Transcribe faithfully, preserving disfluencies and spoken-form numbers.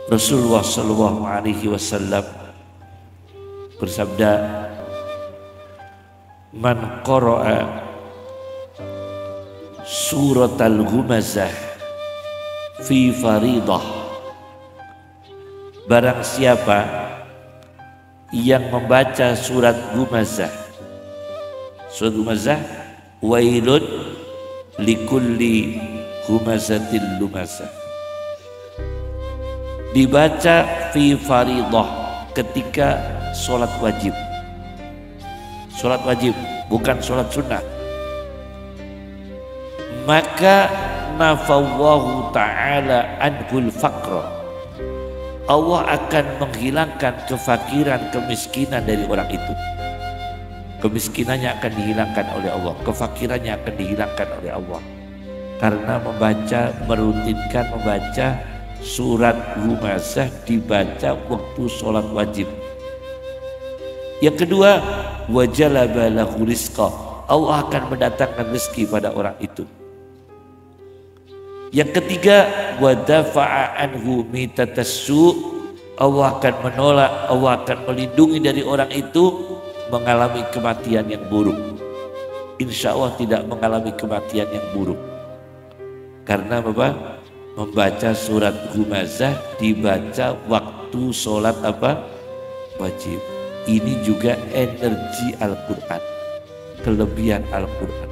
Rasulullah Shallallahu Alaihi Wasallam bersabda, "Man qara'a surat al-Humazah fi faridah." Barang siapa yang membaca surat Humazah, surat Humazah, wailun likulli humazatil lumazah, dibaca fi faridah ketika sholat wajib. Sholat wajib, bukan sholat sunnah. Maka nafawwahu ta'ala anhul faqra, Allah akan menghilangkan kefakiran, kemiskinan dari orang itu. Kemiskinannya akan dihilangkan oleh Allah, kefakirannya akan dihilangkan oleh Allah, karena membaca, merutinkan membaca surat Humazah, dibaca waktu sholat wajib. Yang kedua, wajalaba lahu rizqa, Allah akan mendatangkan rezeki pada orang itu. Yang ketiga, wadafa'a anhu mitatassu, Allah akan menolak, Allah akan melindungi dari orang itu mengalami kematian yang buruk. Insya Allah tidak mengalami kematian yang buruk. Karena apa? Membaca surat Humazah dibaca waktu sholat apa? Wajib. Ini juga energi Al-Quran, kelebihan Al-Quran.